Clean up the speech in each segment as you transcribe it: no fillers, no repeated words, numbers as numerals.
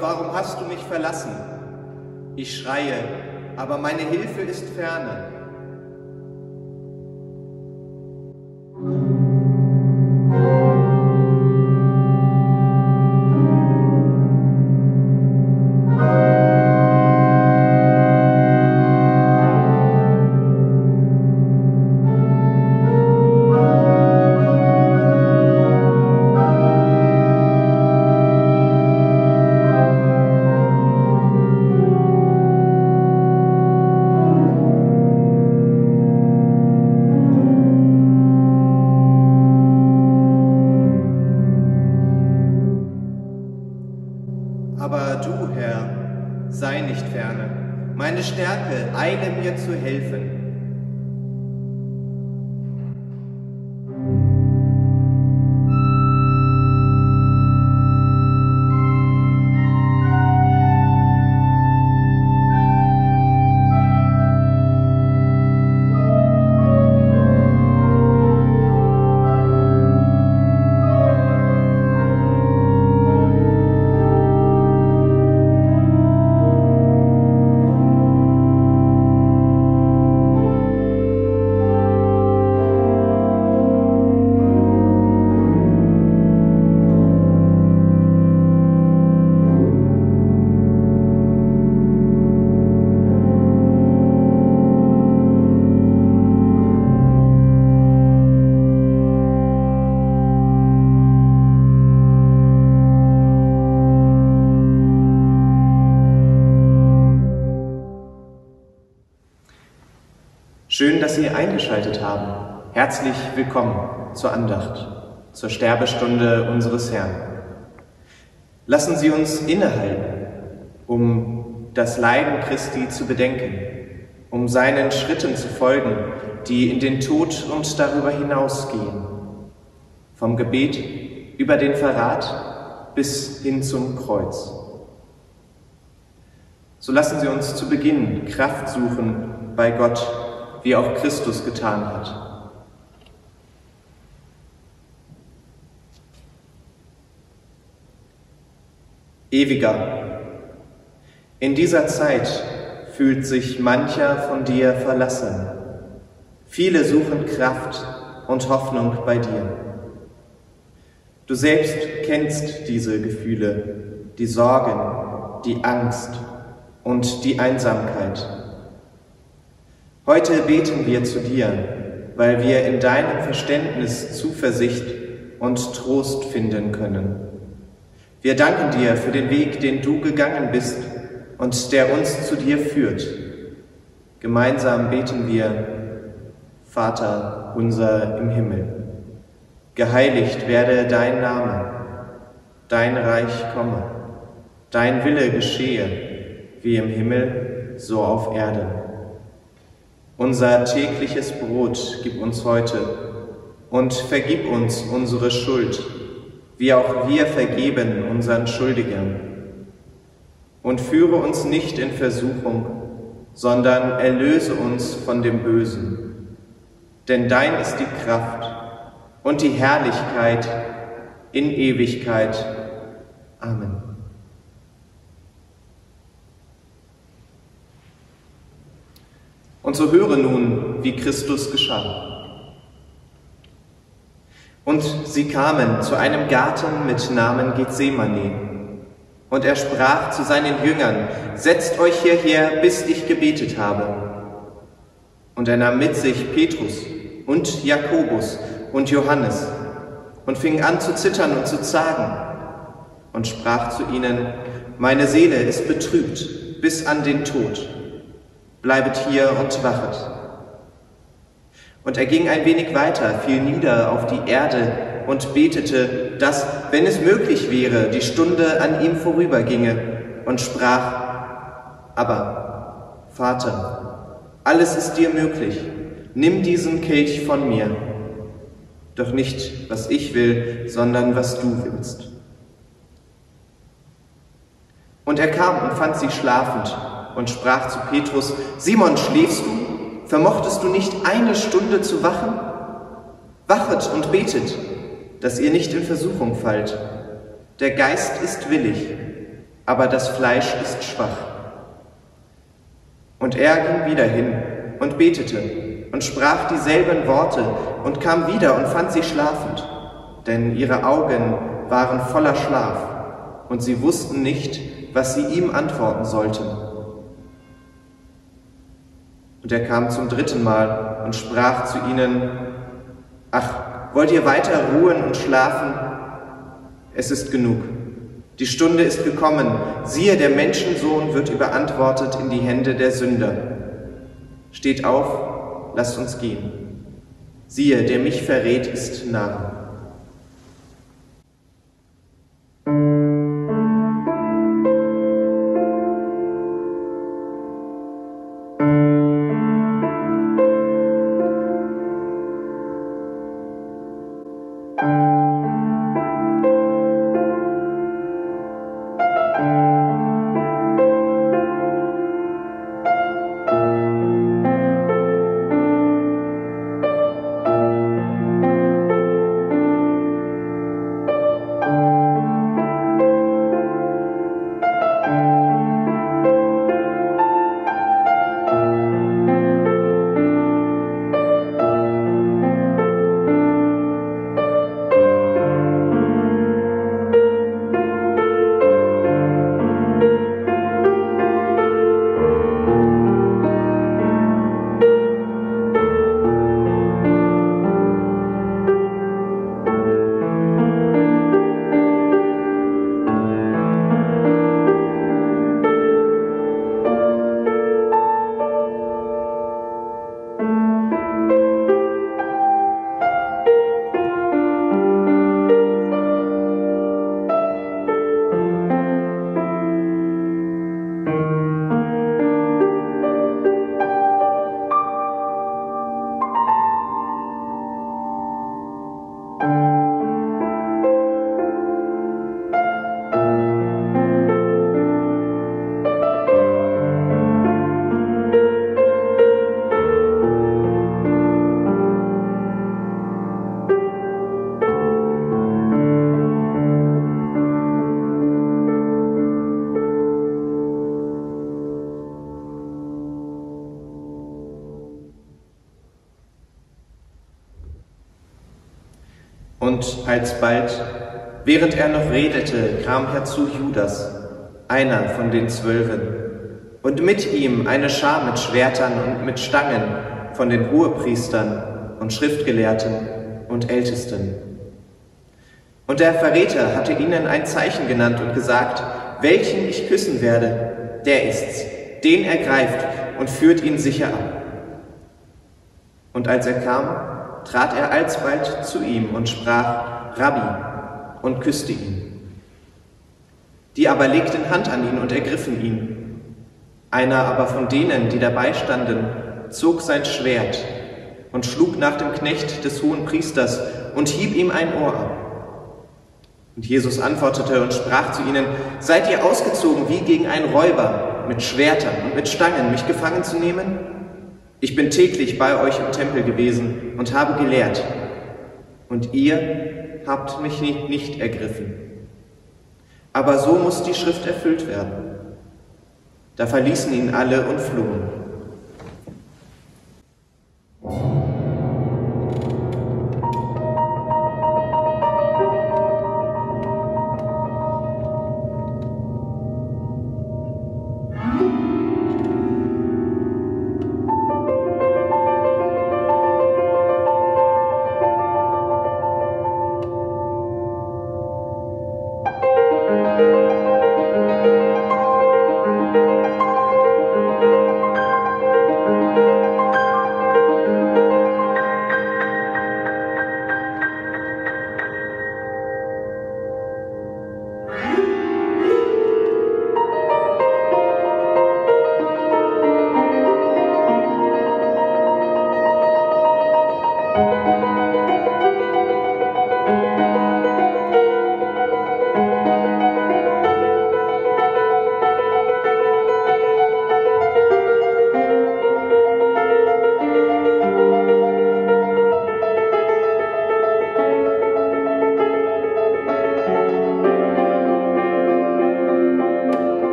warum hast du mich verlassen? Ich schreie, aber meine Hilfe ist ferne. Aber du, Herr, sei nicht ferne, meine Stärke, eile mir zu helfen. Schön, dass Sie eingeschaltet haben. Herzlich willkommen zur Andacht, zur Sterbestunde unseres Herrn. Lassen Sie uns innehalten, um das Leiden Christi zu bedenken, um seinen Schritten zu folgen, die in den Tod und darüber hinausgehen. Vom Gebet über den Verrat bis hin zum Kreuz. So lassen Sie uns zu Beginn Kraft suchen bei Gott, wie auch Christus getan hat. Ewiger, in dieser Zeit fühlt sich mancher von dir verlassen. Viele suchen Kraft und Hoffnung bei dir. Du selbst kennst diese Gefühle, die Sorgen, die Angst und die Einsamkeit. Heute beten wir zu dir, weil wir in deinem Verständnis Zuversicht und Trost finden können. Wir danken dir für den Weg, den du gegangen bist und der uns zu dir führt. Gemeinsam beten wir: Vater unser im Himmel, geheiligt werde dein Name, dein Reich komme, dein Wille geschehe, wie im Himmel, so auf Erden. Unser tägliches Brot gib uns heute und vergib uns unsere Schuld, wie auch wir vergeben unseren Schuldigern. Und führe uns nicht in Versuchung, sondern erlöse uns von dem Bösen. Denn dein ist die Kraft und die Herrlichkeit in Ewigkeit. Amen. Und so höre nun, wie Christus geschah. Und sie kamen zu einem Garten mit Namen Gethsemane. Und er sprach zu seinen Jüngern: Setzt euch hierher, bis ich gebetet habe. Und er nahm mit sich Petrus und Jakobus und Johannes und fing an zu zittern und zu zagen und sprach zu ihnen: Meine Seele ist betrübt bis an den Tod. Bleibet hier und wachet. Und er ging ein wenig weiter, fiel nieder auf die Erde und betete, dass, wenn es möglich wäre, die Stunde an ihm vorüberginge, und sprach: Aber, Vater, alles ist dir möglich, nimm diesen Kelch von mir, doch nicht, was ich will, sondern was du willst. Und er kam und fand sie schlafend und sprach zu Petrus: Simon, schläfst du? Vermochtest du nicht eine Stunde zu wachen? Wachet und betet, dass ihr nicht in Versuchung fallt. Der Geist ist willig, aber das Fleisch ist schwach. Und er ging wieder hin und betete und sprach dieselben Worte und kam wieder und fand sie schlafend, denn ihre Augen waren voller Schlaf und sie wussten nicht, was sie ihm antworten sollten. Und er kam zum dritten Mal und sprach zu ihnen: Ach, wollt ihr weiter ruhen und schlafen? Es ist genug. Die Stunde ist gekommen. Siehe, der Menschensohn wird überantwortet in die Hände der Sünder. Steht auf, lasst uns gehen. Siehe, der mich verrät, ist nah. Und alsbald, während er noch redete, kam herzu Judas, einer von den 12, und mit ihm eine Schar mit Schwertern und mit Stangen von den Hohepriestern und Schriftgelehrten und Ältesten. Und der Verräter hatte ihnen ein Zeichen genannt und gesagt: Welchen ich küssen werde, der ist's, den ergreift und führt ihn sicher ab. Und als er kam, trat er alsbald zu ihm und sprach: Rabbi, und küsste ihn. Die aber legten Hand an ihn und ergriffen ihn. Einer aber von denen, die dabei standen, zog sein Schwert und schlug nach dem Knecht des Hohenpriesters und hieb ihm ein Ohr ab. Und Jesus antwortete und sprach zu ihnen: Seid ihr ausgezogen wie gegen einen Räuber, mit Schwertern und mit Stangen mich gefangen zu nehmen? Ich bin täglich bei euch im Tempel gewesen und habe gelehrt, und ihr habt mich nicht ergriffen. Aber so muss die Schrift erfüllt werden. Da verließen ihn alle und flohen.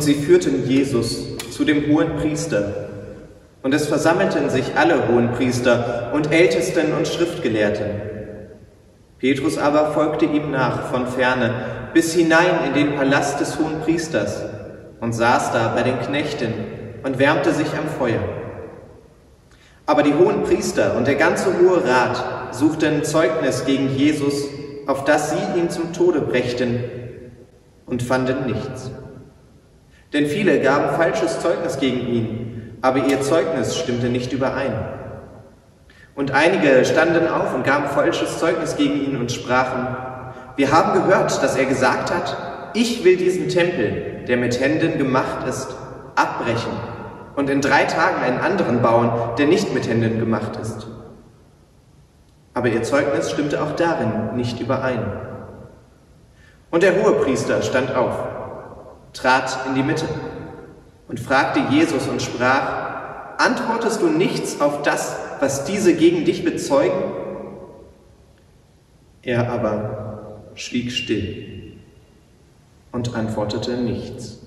sie führten Jesus zu dem Hohenpriester. Und es versammelten sich alle Hohenpriester und Ältesten und Schriftgelehrten. Petrus aber folgte ihm nach von ferne bis hinein in den Palast des Hohenpriesters und saß da bei den Knechten und wärmte sich am Feuer. Aber die Hohenpriester und der ganze Hohe Rat suchten Zeugnis gegen Jesus, auf das sie ihn zum Tode brächten, und fanden nichts. Denn viele gaben falsches Zeugnis gegen ihn, aber ihr Zeugnis stimmte nicht überein. Und einige standen auf und gaben falsches Zeugnis gegen ihn und sprachen: Wir haben gehört, dass er gesagt hat, ich will diesen Tempel, der mit Händen gemacht ist, abbrechen und in 3 Tagen einen anderen bauen, der nicht mit Händen gemacht ist. Aber ihr Zeugnis stimmte auch darin nicht überein. Und der Hohepriester stand auf, trat in die Mitte und fragte Jesus und sprach: Antwortest du nichts auf das, was diese gegen dich bezeugen? Er aber schwieg still und antwortete nichts.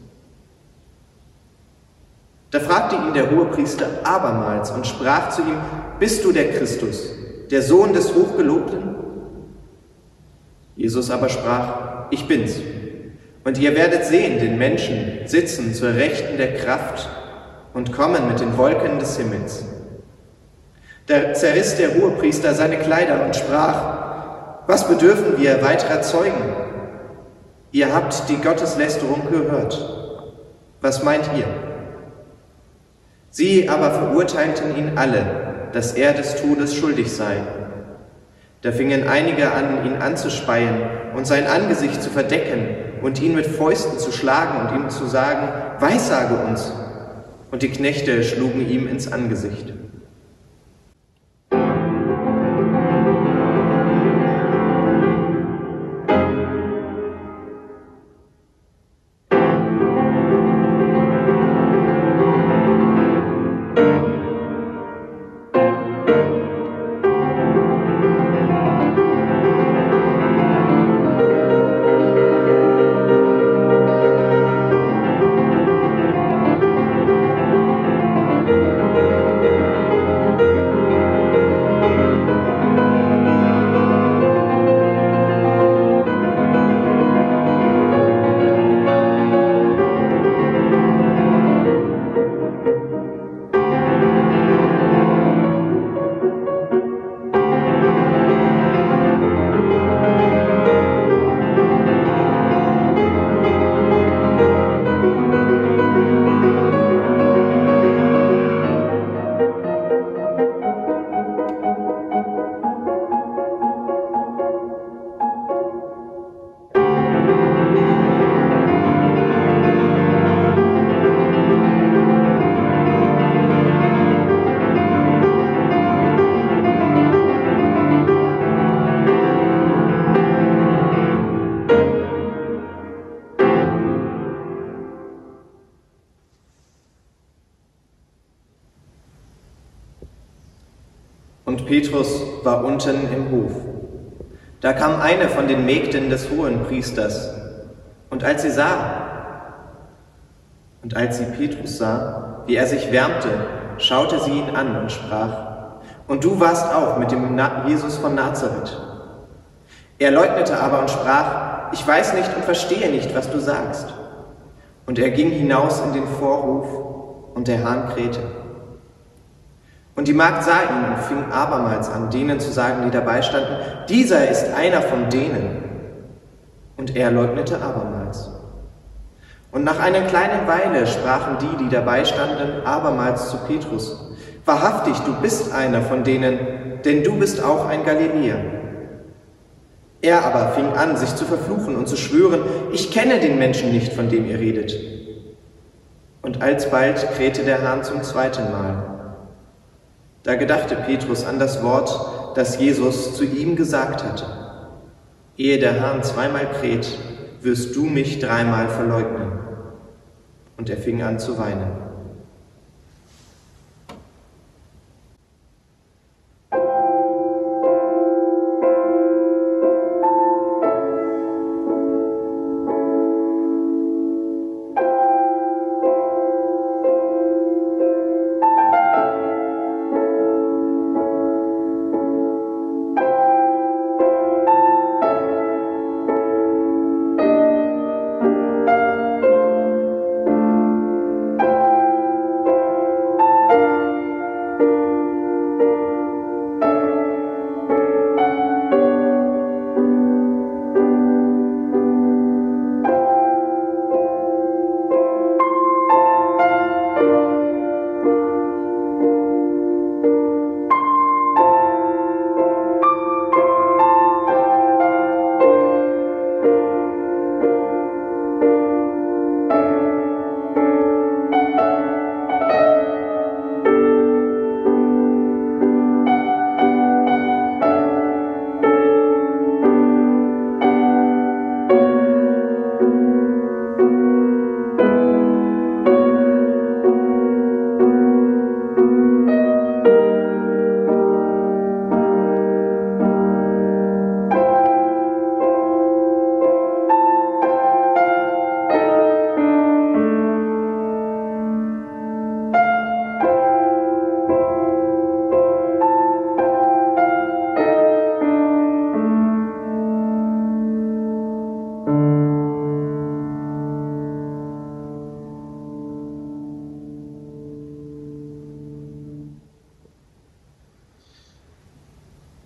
Da fragte ihn der Hohepriester abermals und sprach zu ihm: Bist du der Christus, der Sohn des Hochgelobten? Jesus aber sprach: Ich bin's. Und ihr werdet sehen den Menschen sitzen zur Rechten der Kraft und kommen mit den Wolken des Himmels. Da zerriss der Hohepriester seine Kleider und sprach: Was bedürfen wir weiterer Zeugen? Ihr habt die Gotteslästerung gehört. Was meint ihr? Sie aber verurteilten ihn alle, dass er des Todes schuldig sei. Da fingen einige an, ihn anzuspeien und sein Angesicht zu verdecken und ihn mit Fäusten zu schlagen und ihm zu sagen: Weissage uns! Und die Knechte schlugen ihm ins Angesicht. Und Petrus war unten im Hof. Da kam eine von den Mägden des Hohenpriesters, und als sie Petrus sah, wie er sich wärmte, schaute sie ihn an und sprach: Und du warst auch mit dem Jesus von Nazareth. Er leugnete aber und sprach: Ich weiß nicht und verstehe nicht, was du sagst. Und er ging hinaus in den Vorhof, und der Hahn krähte. Und die Magd sah ihn und fing abermals an, denen zu sagen, die dabei standen: Dieser ist einer von denen. Und er leugnete abermals. Und nach einer kleinen Weile sprachen die, die dabei standen, abermals zu Petrus: Wahrhaftig, du bist einer von denen, denn du bist auch ein Galiläer. Er aber fing an, sich zu verfluchen und zu schwören: Ich kenne den Menschen nicht, von dem ihr redet. Und alsbald krähte der Hahn zum 2. Mal. Da gedachte Petrus an das Wort, das Jesus zu ihm gesagt hatte: Ehe der Hahn 2-mal kräht, wirst du mich 3-mal verleugnen. Und er fing an zu weinen.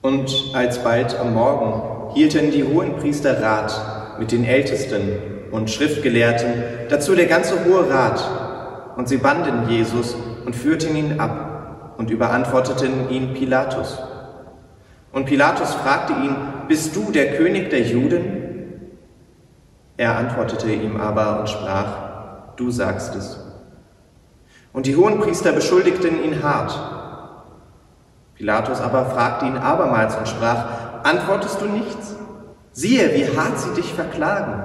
Und alsbald am Morgen hielten die Hohenpriester Rat mit den Ältesten und Schriftgelehrten, dazu der ganze Hohe Rat, und sie banden Jesus und führten ihn ab und überantworteten ihn Pilatus. Und Pilatus fragte ihn: Bist du der König der Juden? Er antwortete ihm aber und sprach: Du sagst es. Und die Hohenpriester beschuldigten ihn hart. Pilatus aber fragte ihn abermals und sprach: Antwortest du nichts? Siehe, wie hart sie dich verklagen.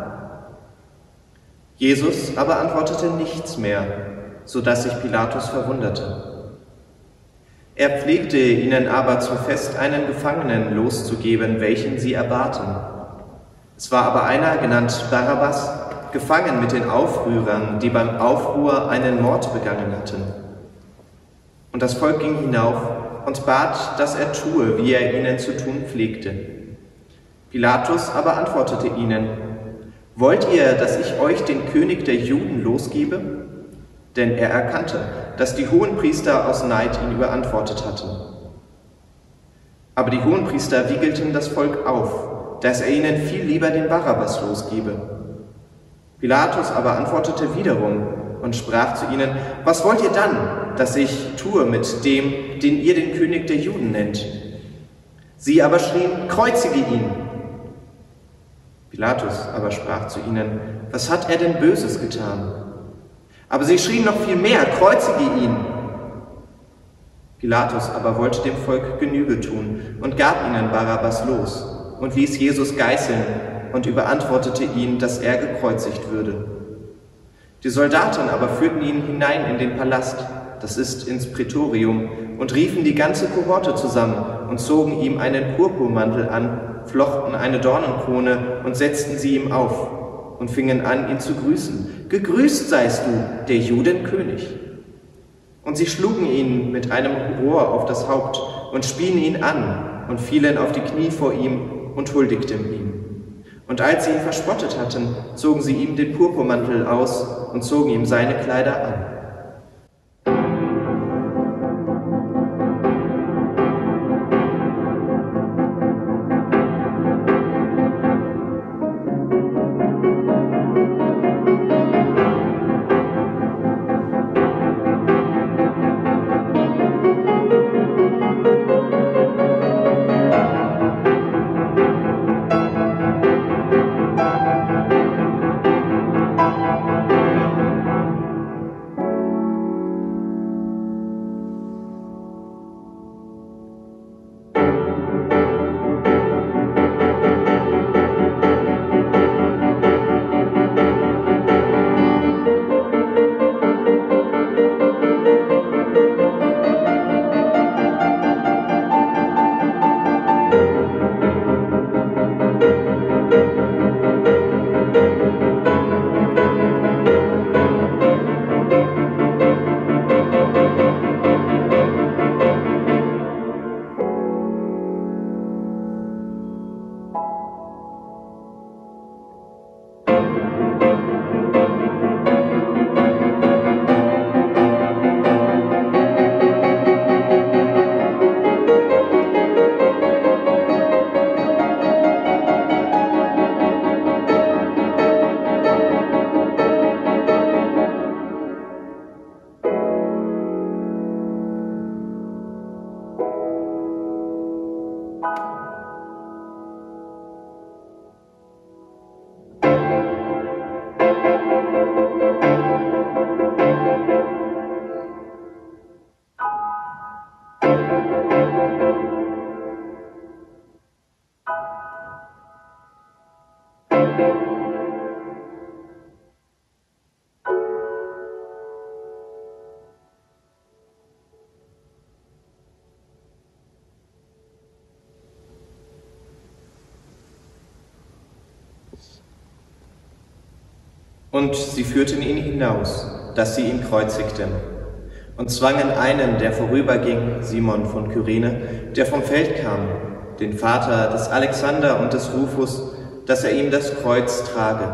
Jesus aber antwortete nichts mehr, so dass sich Pilatus verwunderte. Er pflegte ihnen aber zum Fest einen Gefangenen loszugeben, welchen sie erbaten. Es war aber einer, genannt Barabbas, gefangen mit den Aufrührern, die beim Aufruhr einen Mord begangen hatten. Und das Volk ging hinauf und bat, dass er tue, wie er ihnen zu tun pflegte. Pilatus aber antwortete ihnen: Wollt ihr, dass ich euch den König der Juden losgebe? Denn er erkannte, dass die Hohenpriester aus Neid ihn überantwortet hatten. Aber die Hohenpriester wiegelten das Volk auf, dass er ihnen viel lieber den Barabbas losgebe. Pilatus aber antwortete wiederum und sprach zu ihnen: Was wollt ihr dann, dass ich tue mit dem, den ihr den König der Juden nennt? Sie aber schrien: Kreuzige ihn! Pilatus aber sprach zu ihnen: Was hat er denn Böses getan? Aber sie schrien noch viel mehr: Kreuzige ihn! Pilatus aber wollte dem Volk Genüge tun und gab ihnen Barabbas los und ließ Jesus geißeln und überantwortete ihn, dass er gekreuzigt würde. Die Soldaten aber führten ihn hinein in den Palast, das ist ins Prätorium, und riefen die ganze Kohorte zusammen und zogen ihm einen Purpurmantel an, flochten eine Dornenkrone und setzten sie ihm auf und fingen an, ihn zu grüßen. Gegrüßt seist du, der Judenkönig. Und sie schlugen ihn mit einem Rohr auf das Haupt und spien ihn an und fielen auf die Knie vor ihm und huldigten ihm. Und als sie ihn verspottet hatten, zogen sie ihm den Purpurmantel aus und zogen ihm seine Kleider an. Und sie führten ihn hinaus, dass sie ihn kreuzigten, und zwangen einen, der vorüberging, Simon von Kyrene, der vom Feld kam, den Vater des Alexander und des Rufus, dass er ihm das Kreuz trage.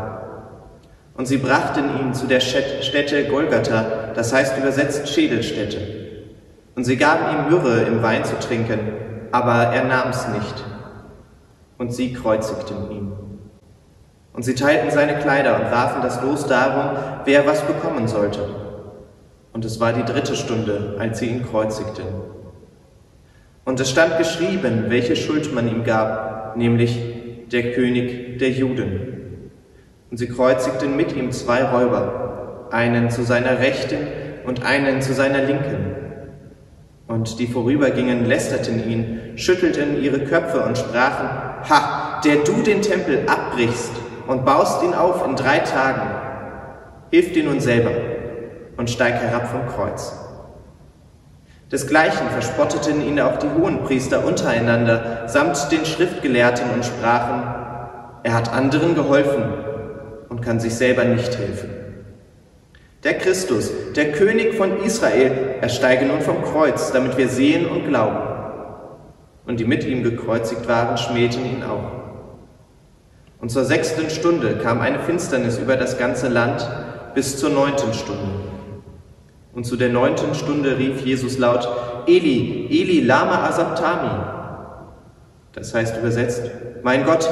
Und sie brachten ihn zu der Stätte Golgatha, das heißt übersetzt Schädelstätte. Und sie gaben ihm Myrrhe im Wein zu trinken, aber er nahm's nicht. Und sie kreuzigten ihn. Und sie teilten seine Kleider und warfen das Los darum, wer was bekommen sollte. Und es war die 3. Stunde, als sie ihn kreuzigten. Und es stand geschrieben, welche Schuld man ihm gab, nämlich der König der Juden. Und sie kreuzigten mit ihm 2 Räuber, einen zu seiner Rechten und einen zu seiner Linken. Und die vorübergingen, lästerten ihn, schüttelten ihre Köpfe und sprachen: Ha, der du den Tempel abbrichst und baust ihn auf in 3 Tagen, hilf dir nun selber und steig herab vom Kreuz. Desgleichen verspotteten ihn auch die Hohenpriester untereinander, samt den Schriftgelehrten, und sprachen: Er hat anderen geholfen und kann sich selber nicht helfen. Der Christus, der König von Israel, er steige nun vom Kreuz, damit wir sehen und glauben. Und die mit ihm gekreuzigt waren, schmähten ihn auch. Und zur 6. Stunde kam eine Finsternis über das ganze Land bis zur 9. Stunde. Und zu der 9. Stunde rief Jesus laut: Eli, Eli, lama asabtani. Das heißt übersetzt: Mein Gott,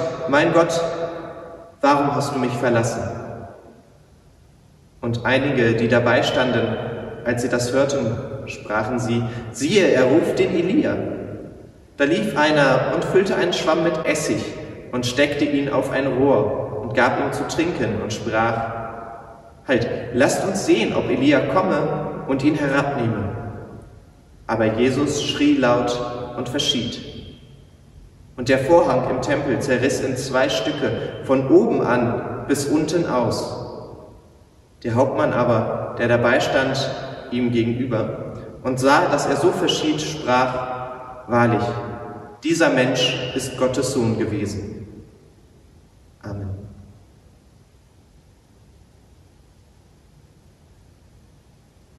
warum hast du mich verlassen? Und einige, die dabei standen, als sie das hörten, sprachen sie: Siehe, er ruft den Elia. Da lief einer und füllte einen Schwamm mit Essig und steckte ihn auf ein Rohr und gab ihm zu trinken und sprach: Halt, lasst uns sehen, ob Elia komme und ihn herabnehme. Aber Jesus schrie laut und verschied. Und der Vorhang im Tempel zerriss in 2 Stücke, von oben an bis unten aus. Der Hauptmann aber, der dabei stand, ihm gegenüber, und sah, dass er so verschied, sprach: Wahrlich, dieser Mensch ist Gottes Sohn gewesen. Amen.